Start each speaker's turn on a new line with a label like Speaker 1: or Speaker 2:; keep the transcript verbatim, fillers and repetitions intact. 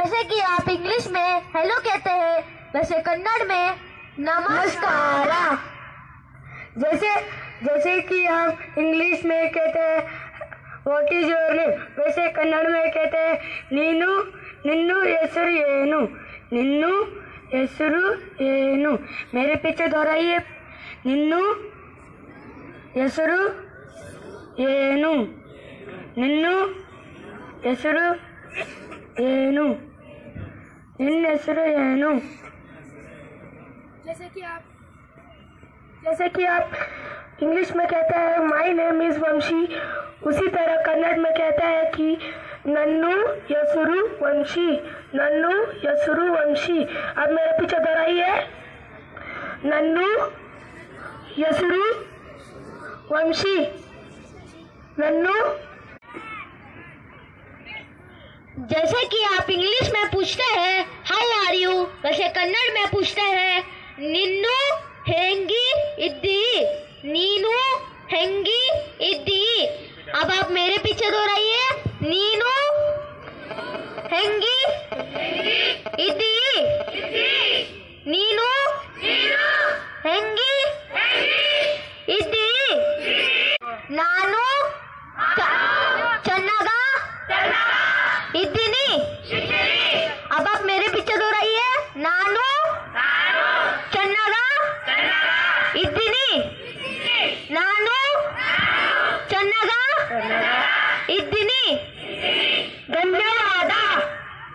Speaker 1: जैसे कि आप इंग्लिश में हेलो कहते हैं, वैसे कन्नड़ में नमस्कार।
Speaker 2: जैसे जैसे कि आप इंग्लिश में कहते हैं व्हाट इज योर नेम, वैसे कन्नड़ में कहते हैं नीनू निन्नु ಹೆಸರು ಏನು, निन्नु ಹೆಸರು ಏನು। मेरे पीछे दोहराइए, निन्नु ಹೆಸರು ಏನು, निन्नु ಹೆಸರು ಏನು, ನಿನ್ನ ಹೆಸರು ಏನು।
Speaker 3: जैसे कि आप
Speaker 2: जैसे कि आप इंग्लिश में कहते हैं माई नेम इज वंशी, उसी तरह कन्नड़ में कहता है कि नन्नू ಹೆಸರು वंशी, नन्नू ಹೆಸರು वंशी। अब मेरे पीछे दोहराइए, नन्नू ಹೆಸರು वंशी, नन्नू।
Speaker 1: जैसे कि आप इंग्लिश में पूछते हैं हाउ आर यू, वैसे कन्नड़ में पूछते हैं निन्नु हेंगी इद्दी, नीनू हेंगी इद्दी। अब आप मेरे पीछे दोहराइए, नीनू हेंगी इद्दी।